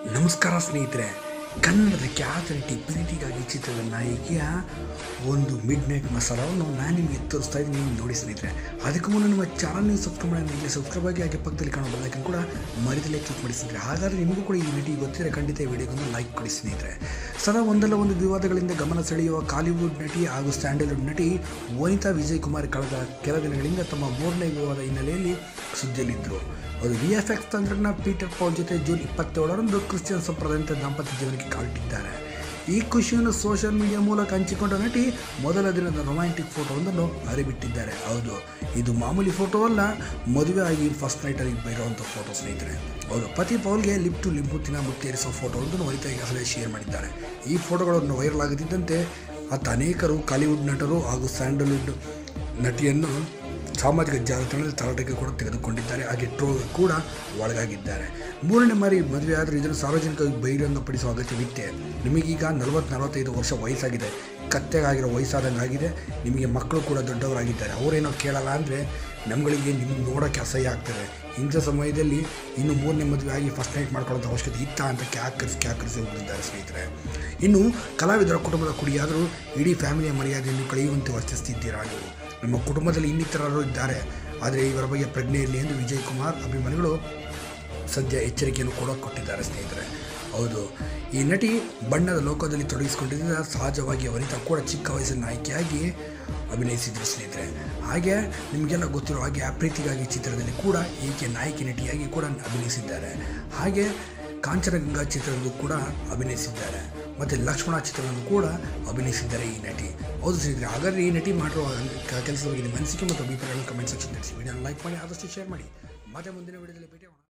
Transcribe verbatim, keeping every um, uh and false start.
ನಮಸ್ಕಾರ ಸ್ನೇಹಿತರೆ, ಕನ್ನಡದ ಖ್ಯಾತ ನಟಿ ಪ್ರೀತಿಗಾಗಿ ಚಿತ್ರದ ನಾಯಕಿಯ ಒಂದು ಮಿಡ್ ನೈಟ್ ಮಸಾಲವನ್ನು ನಾನು ನಿಮಗೆ ತೋರಿಸ್ತಾ ಇದ್ದೀನಿ. ನೀವು ನೋಡಿ ಸ್ನೇಹಿತರೆ, ಅದಕ್ಕೂ ಮುನ್ನ ನಮ್ಮ ಚಾನಲ್ ನೀವು ಸಬ್ಸ್ಕ್ರೈಬ್ ಮಾಡಿ ಸಬ್ಸ್ಕ್ರೈಬ್ ಆಗಿ ಹಾಗೆ ಪಕ್ಕದಲ್ಲಿ ಕಾಣೋ ಬೆಲ್ಲೈಕನ್ ಕೂಡ ಮರಿದಲ್ಲೇ ಕ್ಲಿಕ್ ಮಾಡಿ ಸ್ನೇಹಿತರೆ. ಹಾಗಾದರೆ ನಿಮಗೂ ಕೂಡ ಈ ನಟಿ ಗೊತ್ತಿದ್ರೆ ಖಂಡಿತ ಈ ವಿಡಿಯೋಗೊಂದು ಲೈಕ್ ಕೊಡಿ ಸ್ನೇಹಿತರೆ. ಸದಾ ಒಂದಲ್ಲ ಒಂದು ವಿವಾದಗಳಿಂದ ಗಮನ ಸೆಳೆಯುವ ಕಾಲಿವುಡ್ ನಟಿ ಹಾಗೂ ಸ್ಟ್ಯಾಂಡಲ್ವುಡ್ ನಟಿ ವನಿತಾ ವಿಜಯ್ ಕುಮಾರ್ ಕಳೆದ ಕೆಲ ದಿನಗಳಿಂದ ತಮ್ಮ ಮೂರನೇ ವಿವಾದ ಹಿನ್ನೆಲೆಯಲ್ಲಿ ಸುದ್ದಿಯಲ್ಲಿದ್ದರು. ಅದು ವಿ ಎಫ್ ಎಕ್ಸ್ ತಂತ್ರಜ್ಞ ಪೀಟರ್ ಪೌಲ್ ಜೊತೆ ಜೂನ್ ಇಪ್ಪತ್ತೇಳರಂದು ಕ್ರಿಶ್ಚಿಯನ್ ಸಂಪ್ರದಾಯದ ದಾಂಪತ್ಯ ಜೀವನಕ್ಕೆ ಕಾಲಿಟ್ಟಿದ್ದಾರೆ. ಈ ಖುಷಿಯನ್ನು ಸೋಷಿಯಲ್ ಮೀಡಿಯಾ ಮೂಲಕ ಹಂಚಿಕೊಂಡ ನಟಿ ಮೊದಲ ದಿನದ ರೊಮ್ಯಾಂಟಿಕ್ ಫೋಟೋವೊಂದನ್ನು ಹರಿಬಿಟ್ಟಿದ್ದಾರೆ. ಹೌದು, ಇದು ಮಾಮೂಲಿ ಫೋಟೋ ಅಲ್ಲ, ಮದುವೆ ಆಗಿ ಫಸ್ಟ್ ನೈಟಲ್ಲಿ ಬೈರುವಂಥ ಫೋಟೋ ಸ್ನೇಹಿತರೆ. ಹೌದು, ಪತಿ ಪೌಲ್ಗೆ ಲಿಪ್ ಟು ಲಿಪ್ ಮುತ್ತಿನ ಮುತ್ತೇರಿಸುವ ಫೋಟೋವೊಂದನ್ನು ವನಿತಾ ಈಗಾಗಲೇ ಶೇರ್ ಮಾಡಿದ್ದಾರೆ. ಈ ಫೋಟೋಗಳನ್ನು ವೈರಲ್ ಆಗುತ್ತಿದ್ದಂತೆ ಅತ್ತ ಅನೇಕರು ಕಾಲಿವುಡ್ ನಟರು ಹಾಗೂ ಸ್ಯಾಂಡಲ್ವುಡ್ ನಟಿಯನ್ನು ಸಾಮಾಜಿಕ ಜಾಲತಾಣದಲ್ಲಿ ತರಾಟೆಗೆ ಕೂಡ ತೆಗೆದುಕೊಂಡಿದ್ದಾರೆ. ಹಾಗೆ ಟ್ರೋಲ್ ಕೂಡ ಒಳಗಾಗಿದ್ದಾರೆ. ಮೂರನೇ ಬಾರಿ ಮದುವೆ ಆದರೂ ಇದನ್ನು ಸಾರ್ವಜನಿಕವಾಗಿ ಬಹಿರಂಗಪಡಿಸುವ ಅಗತ್ಯವಿತ್ತೆ. ನಿಮಗೀಗ ನಲವತ್ತು ನಲವತ್ತೈದು ವರ್ಷ ವಯಸ್ಸಾಗಿದೆ, ಕತ್ತೆಗಾಗಿರೋ ವಯಸ್ಸಾದಂಗೆ ಆಗಿದೆ, ನಿಮಗೆ ಮಕ್ಕಳು ಕೂಡ ದೊಡ್ಡವರಾಗಿದ್ದಾರೆ. ಅವರೇನೋ ಕೇಳಲ್ಲ ಅಂದರೆ ನಮ್ಮಗಳಿಗೆ ನಿಮ್ಮ ನೋಡೋಕ್ಕೆ ಅಸಹ್ಯ ಆಗ್ತದೆ. ಇಂಥ ಸಮಯದಲ್ಲಿ ಇನ್ನು ಮೂರನೇ ಮದುವೆ ಆಗಿ ಫಸ್ಟ್ ನೈಟ್ ಮಾಡ್ಕೊಳ್ಳೋಂಥ ಅವಶ್ಯಕತೆ ಇತ್ತ ಅಂತ ಕ್ಯಾಕರಿಸಿ ಕ್ಯಾಕರಿಸಿ ಹೋಗಿದ್ದಾರೆ ಸ್ನೇಹಿತರೆ. ಇನ್ನು ಕಲಾವಿದರ ಕುಟುಂಬದ ಕುಡಿಯಾದರೂ ಇಡೀ ಫ್ಯಾಮಿಲಿಯ ಮರ್ಯಾದೆಯನ್ನು ಕಳೆಯುವಂತೆ ವರ್ತಿಸ್ತಿದ್ದೀರಾ ನೀವು. ನಮ್ಮ ಕುಟುಂಬದಲ್ಲಿ ಇನ್ನಿತರರು ಇದ್ದಾರೆ, ಆದರೆ ಇವರ ಬಗ್ಗೆ ಪ್ರಜ್ಞೆ ಇರಲಿ ಎಂದು ವಿಜಯ್ ಕುಮಾರ್ ಅಭಿಮಾನಿಗಳು ಸದ್ಯ ಎಚ್ಚರಿಕೆಯನ್ನು ಕೂಡ ಕೊಟ್ಟಿದ್ದಾರೆ ಸ್ನೇಹಿತರೆ. ಹೌದು, ಈ ನಟಿ ಬಣ್ಣದ ಲೋಕದಲ್ಲಿ ತೊಡಗಿಸಿಕೊಂಡಿದ್ದ ಸಹಜವಾಗಿ ವನಿತಾ ಕೂಡ ಚಿಕ್ಕ ವಯಸ್ಸಿನ ನಾಯಕಿಯಾಗಿ ಅಭಿನಯಿಸಿದ್ರು ಸ್ನೇಹಿತರೆ. ಹಾಗೆ ನಿಮಗೆಲ್ಲ ಗೊತ್ತಿರೋ ಹಾಗೆ ಪ್ರೀತಿಗಾಗಿ ಚಿತ್ರದಲ್ಲಿ ಕೂಡ ಈಕೆ ನಾಯಕಿ ನಟಿಯಾಗಿ ಕೂಡ ಅಭಿನಯಿಸಿದ್ದಾರೆ. ಹಾಗೆ ಕಾಂಚನಗಂಗಾ ಚಿತ್ರದಲ್ಲೂ ಕೂಡ ಅಭಿನಯಿಸಿದ್ದಾರೆ ಮತ್ತು ಲಕ್ಷ್ಮಣ ಚಿತ್ರದಲ್ಲೂ ಕೂಡ ಅಭಿನಯಿಸಿದ್ದಾರೆ ಈ ನಟಿ. ಹೌದು ಸ್ನೇಹಿತರೆ, ಹಾಗಾದರೆ ಈ ನಟಿ ಮಾಡಿರುವ ಕೆಲಸದ ಬಗ್ಗೆ ನಿಮ್ಮ ಅನಿಸಿಕೆ ಮತ್ತು ಅಭಿಪ್ರಾಯಗಳನ್ನು ಕಮೆಂಟ್ ಸೆಕ್ಷನ್ ತಿಳಿಸಿ. ವಿಡಿಯೋನ ಲೈಕ್ ಮಾಡಿ, ಆದಷ್ಟು ಶೇರ್ ಮಾಡಿ. ಮತ್ತೆ ಮುಂದಿನ ವಿಡಿಯೋದಲ್ಲಿ ಭೇಟಿ